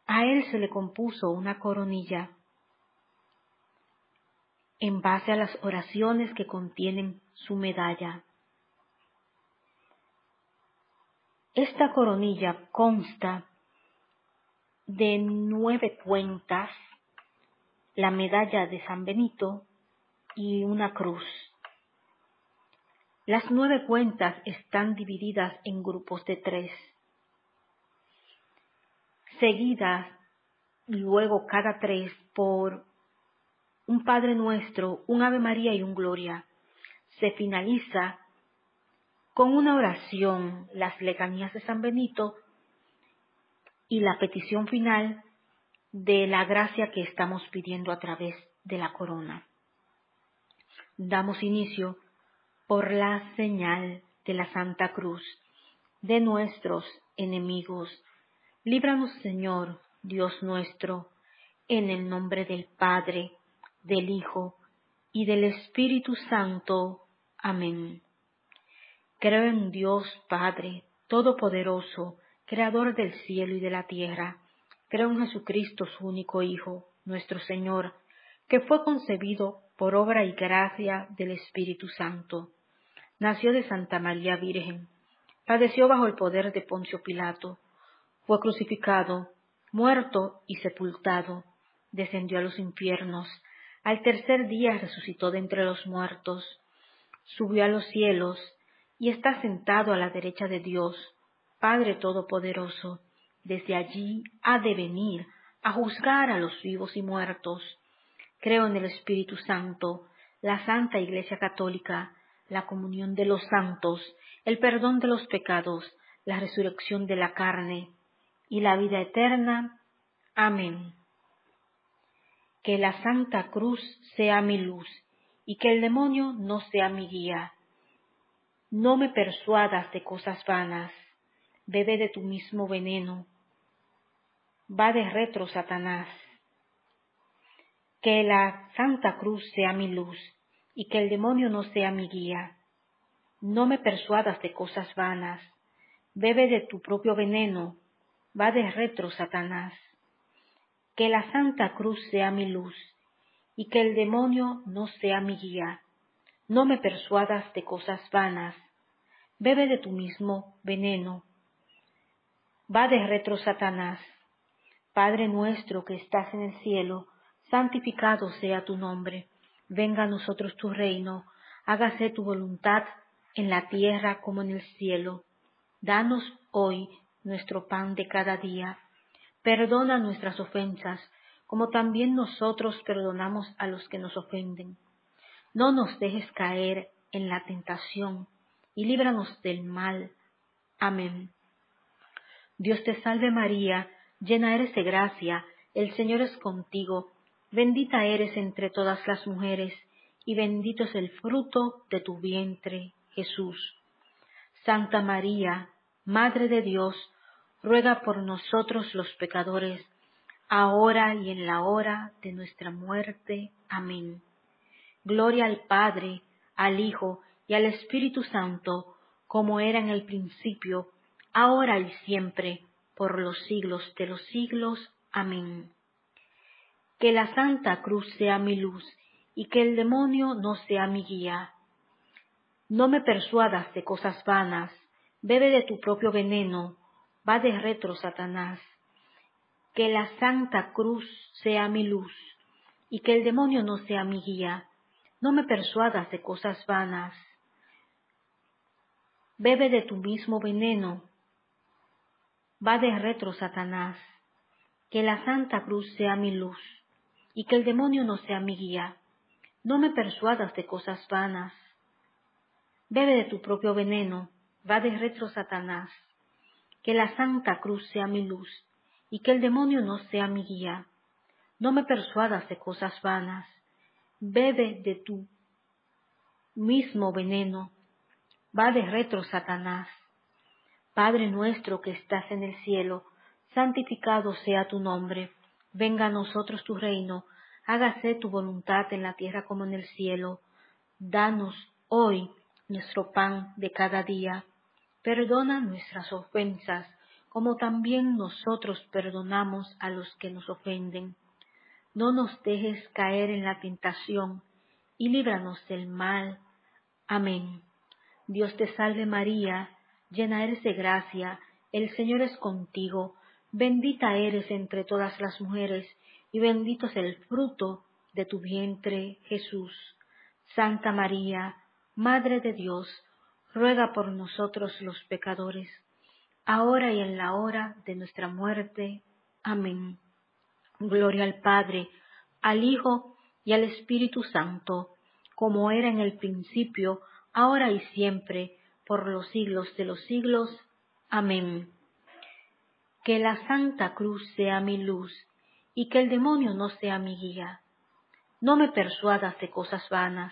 A él se le compuso una coronilla en base a las oraciones que contienen su medalla. Esta coronilla consta de 9 cuentas, la medalla de San Benito y una cruz. Las 9 cuentas están divididas en grupos de 3, seguidas luego cada 3 por un Padre Nuestro, un Ave María y un Gloria. Se finaliza con una oración, las letanías de San Benito y la petición final de la gracia que estamos pidiendo a través de la corona. Damos inicio por la señal de la Santa Cruz de nuestros enemigos. Líbranos, Señor, Dios nuestro, en el nombre del Padre, del Hijo y del Espíritu Santo. Amén. Creo en Dios Padre Todopoderoso, Creador del cielo y de la tierra. Creo en Jesucristo, su único Hijo, nuestro Señor, que fue concebido por obra y gracia del Espíritu Santo. Nació de Santa María Virgen, padeció bajo el poder de Poncio Pilato, fue crucificado, muerto y sepultado, descendió a los infiernos, al tercer día resucitó de entre los muertos, subió a los cielos y está sentado a la derecha de Dios, Padre Todopoderoso. Desde allí ha de venir a juzgar a los vivos y muertos. Creo en el Espíritu Santo, la Santa Iglesia Católica, la comunión de los santos, el perdón de los pecados, la resurrección de la carne y la vida eterna. Amén. Que la Santa Cruz sea mi luz y que el demonio no sea mi guía. No me persuadas de cosas vanas, bebe de tu mismo veneno. Va de retro, Satanás. Que la Santa Cruz sea mi luz y que el demonio no sea mi guía. No me persuadas de cosas vanas, bebe de tu propio veneno. Va de retro, Satanás. Que la Santa Cruz sea mi luz y que el demonio no sea mi guía. No me persuadas de cosas vanas, bebe de tu mismo veneno. Va de retro, Satanás. Padre nuestro que estás en el cielo, santificado sea tu nombre. Venga a nosotros tu reino, hágase tu voluntad en la tierra como en el cielo. Danos hoy nuestro pan de cada día. Perdona nuestras ofensas, como también nosotros perdonamos a los que nos ofenden. No nos dejes caer en la tentación, y líbranos del mal. Amén. Dios te salve María, llena eres de gracia, el Señor es contigo, bendita eres entre todas las mujeres, y bendito es el fruto de tu vientre, Jesús. Santa María, Madre de Dios, ruega por nosotros los pecadores, ahora y en la hora de nuestra muerte. Amén. Gloria al Padre, al Hijo y al Espíritu Santo, como era en el principio, ahora y siempre, por los siglos de los siglos. Amén. Que la Santa Cruz sea mi luz y que el demonio no sea mi guía. No me persuadas de cosas vanas, bebe de tu propio veneno, va de retro, Satanás. Que la Santa Cruz sea mi luz y que el demonio no sea mi guía. No me persuadas de cosas vanas, bebe de tu mismo veneno. Va de retro, Satanás. Que la Santa Cruz sea mi luz y que el demonio no sea mi guía. No me persuadas de cosas vanas, bebe de tu propio veneno. Va de retro, Satanás. Que la Santa Cruz sea mi luz y que el demonio no sea mi guía. No me persuadas de cosas vanas, bebe de tu mismo veneno. Va de retro, Satanás. Padre nuestro que estás en el cielo, santificado sea tu nombre. Venga a nosotros tu reino, hágase tu voluntad en la tierra como en el cielo. Danos hoy nuestro pan de cada día. Perdona nuestras ofensas, como también nosotros perdonamos a los que nos ofenden. No nos dejes caer en la tentación, y líbranos del mal. Amén. Dios te salve María, llena eres de gracia, el Señor es contigo, bendita eres entre todas las mujeres, y bendito es el fruto de tu vientre, Jesús. Santa María, Madre de Dios, ruega por nosotros los pecadores, ahora y en la hora de nuestra muerte. Amén. Gloria al Padre, al Hijo y al Espíritu Santo, como era en el principio, ahora y siempre, por los siglos de los siglos. Amén. Que la Santa Cruz sea mi luz, y que el demonio no sea mi guía. No me persuadas de cosas vanas.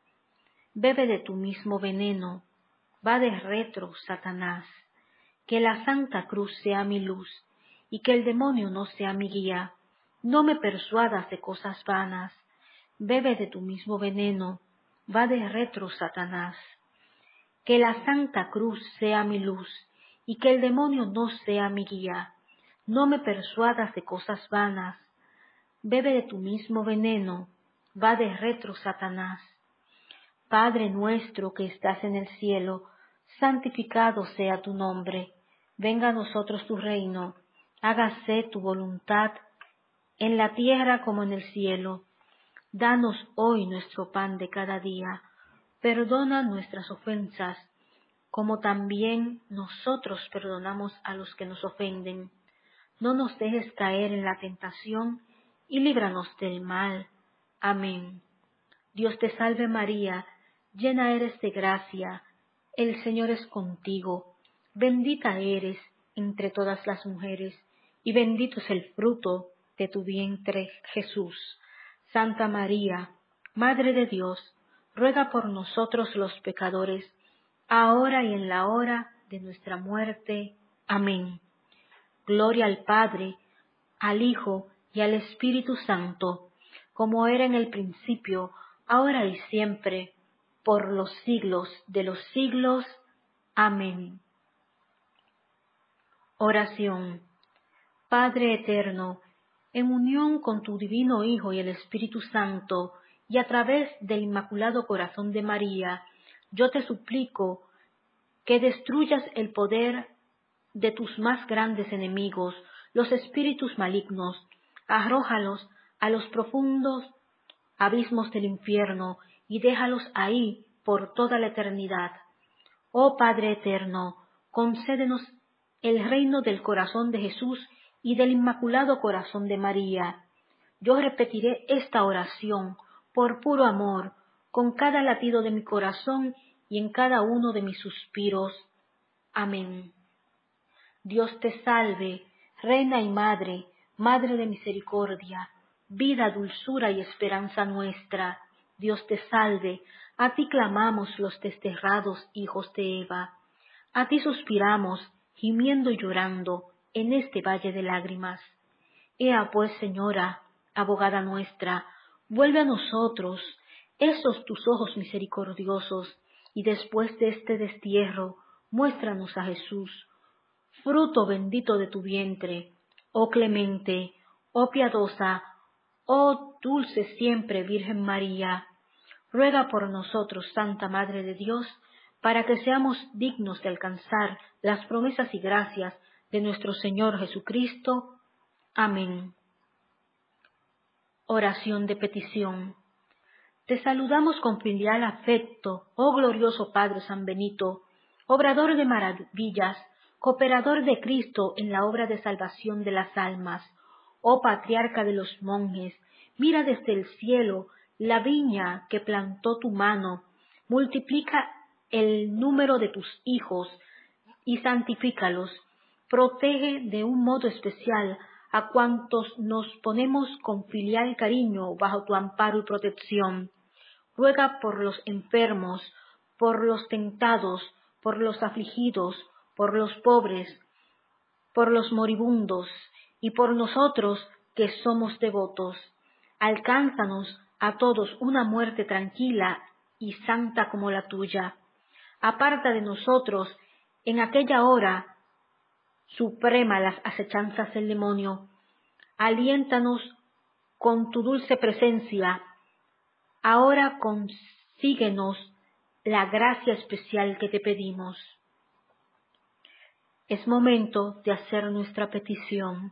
Bebe de tu mismo veneno, va de retro, Satanás. Que la Santa Cruz sea mi luz, y que el demonio no sea mi guía. No me persuadas de cosas vanas. Bebe de tu mismo veneno, va de retro, Satanás. Que la Santa Cruz sea mi luz, y que el demonio no sea mi guía. No me persuadas de cosas vanas. Bebe de tu mismo veneno, va de retro, Satanás. Padre nuestro que estás en el cielo, santificado sea tu nombre. Venga a nosotros tu reino, hágase tu voluntad, en la tierra como en el cielo. Danos hoy nuestro pan de cada día. Perdona nuestras ofensas, como también nosotros perdonamos a los que nos ofenden. No nos dejes caer en la tentación, y líbranos del mal. Amén. Dios te salve María, llena eres de gracia, el Señor es contigo, bendita eres entre todas las mujeres, y bendito es el fruto de tu vientre, Jesús. Santa María, Madre de Dios, ruega por nosotros los pecadores, ahora y en la hora de nuestra muerte. Amén. Gloria al Padre, al Hijo y al Espíritu Santo, como era en el principio, ahora y siempre, por los siglos de los siglos. Amén. Oración. Padre eterno, en unión con tu divino Hijo y el Espíritu Santo, y a través del Inmaculado Corazón de María, yo te suplico que destruyas el poder de tus más grandes enemigos, los espíritus malignos, arrójalos a los profundos abismos del infierno y déjalos ahí por toda la eternidad. Oh Padre eterno, concédenos el reino del corazón de Jesús y del Inmaculado Corazón de María. Yo repetiré esta oración por puro amor, con cada latido de mi corazón y en cada uno de mis suspiros. Amén. Dios te salve, Reina y Madre, Madre de misericordia, vida, dulzura y esperanza nuestra. Dios te salve, a ti clamamos los desterrados hijos de Eva. A ti suspiramos, gimiendo y llorando, en este valle de lágrimas. Ea pues, Señora, abogada nuestra, vuelve a nosotros esos tus ojos misericordiosos, y después de este destierro, muéstranos a Jesús, fruto bendito de tu vientre. Oh clemente, oh piadosa, oh dulce siempre Virgen María, ruega por nosotros, Santa Madre de Dios, para que seamos dignos de alcanzar las promesas y gracias de nuestro Señor Jesucristo. Amén. Oración de petición. Te saludamos con filial afecto, oh glorioso Padre San Benito, obrador de maravillas, cooperador de Cristo en la obra de salvación de las almas. Oh patriarca de los monjes, mira desde el cielo la viña que plantó tu mano, multiplica el número de tus hijos y santifícalos. Protege de un modo especial a cuantos nos ponemos con filial cariño bajo tu amparo y protección. Ruega por los enfermos, por los tentados, por los afligidos, por los pobres, por los moribundos, y por nosotros que somos devotos. Alcánzanos a todos una muerte tranquila y santa como la tuya. Aparta de nosotros en aquella hora suprema las acechanzas del demonio. Aliéntanos con tu dulce presencia. Ahora consíguenos la gracia especial que te pedimos. Es momento de hacer nuestra petición.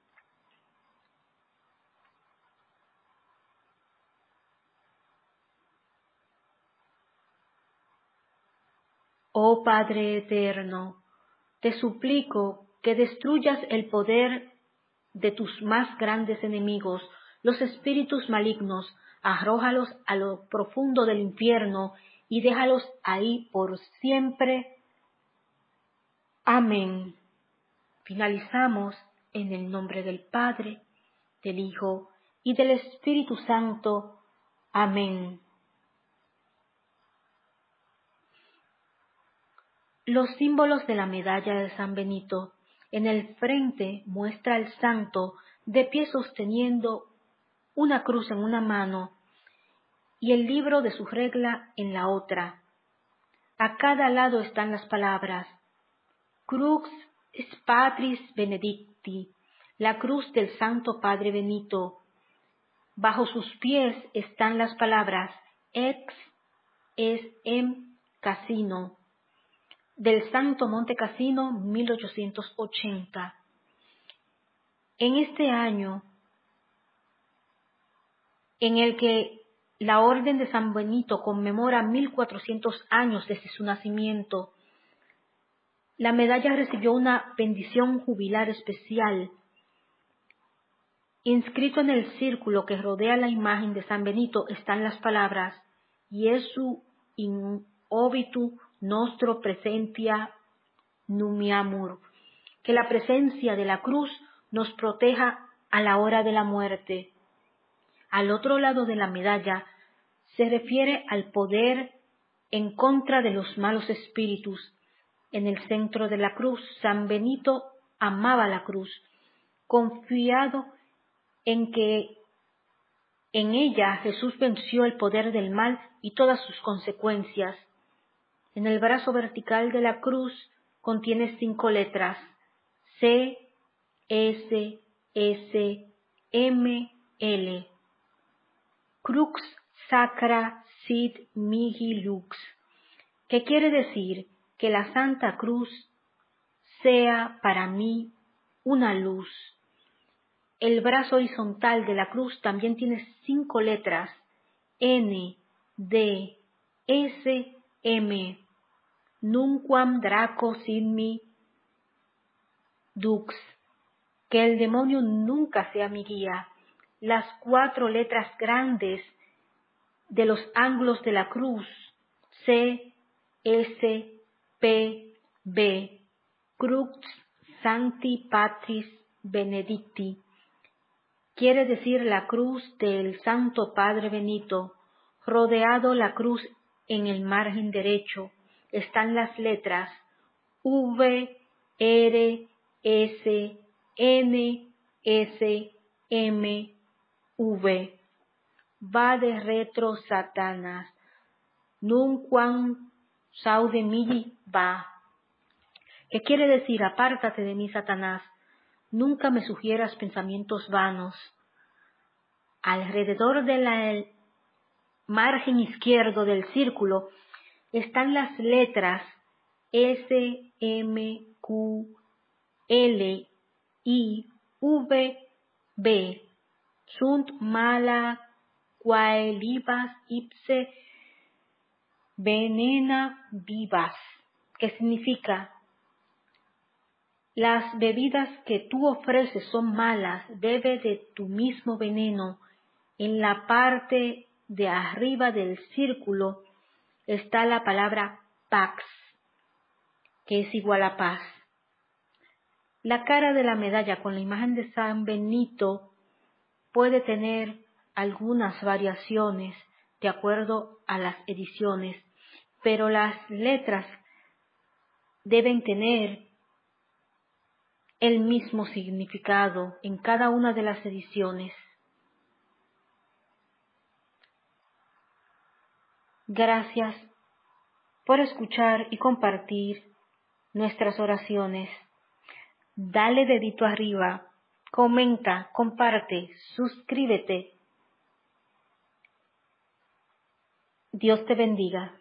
Oh Padre eterno, te suplico que destruyas el poder de tus más grandes enemigos, los espíritus malignos, arrójalos a lo profundo del infierno y déjalos ahí por siempre. Amén. Finalizamos en el nombre del Padre, del Hijo y del Espíritu Santo. Amén. Los símbolos de la medalla de San Benito. En el frente muestra al santo de pie sosteniendo una cruz en una mano y el libro de su regla en la otra. A cada lado están las palabras Crux Patris Benedicti, la cruz del Santo Padre Benito. Bajo sus pies están las palabras Ex es em Casino, del Santo Monte Cassino, 1880. En este año en el que la Orden de San Benito conmemora 1400 años desde su nacimiento, la medalla recibió una bendición jubilar especial. Inscrito en el círculo que rodea la imagen de San Benito están las palabras Iesu in obitu nostro presentia numiamur, que la presencia de la cruz nos proteja a la hora de la muerte. Al otro lado de la medalla se refiere al poder en contra de los malos espíritus. En el centro de la cruz, San Benito amaba la cruz, confiado en que en ella Jesús venció el poder del mal y todas sus consecuencias. En el brazo vertical de la cruz contiene 5 letras: C, S, S, M, L. Crux sacra sit mihi lux, que quiere decir que la Santa Cruz sea para mí una luz. El brazo horizontal de la cruz también tiene 5 letras, N, D, S, M. Nunquam Draco Sidmi Dux, que el demonio nunca sea mi guía. Las 4 letras grandes de los ángulos de la cruz, C, S, P, B, Crux Sancti Patris Benedicti, quiere decir la cruz del Santo Padre Benito. Rodeado la cruz en el margen derecho están las letras V, R, S, N, S, M, V. Va de retro Satanás, nunquam saude mihi va, que quiere decir apártate de mí, Satanás, nunca me sugieras pensamientos vanos. Alrededor de la margen izquierdo del círculo están las letras S, M, Q, L, I, V, B. Sunt mala quae libas ipse venena vivas, que significa las bebidas que tú ofreces son malas, bebe de tu mismo veneno. En la parte de arriba del círculo está la palabra pax, que es igual a paz. La cara de la medalla con la imagen de San Benito puede tener algunas variaciones de acuerdo a las ediciones, pero las letras deben tener el mismo significado en cada una de las ediciones. Gracias por escuchar y compartir nuestras oraciones. dale dedito arriba, comenta, comparte, suscríbete. Dios te bendiga.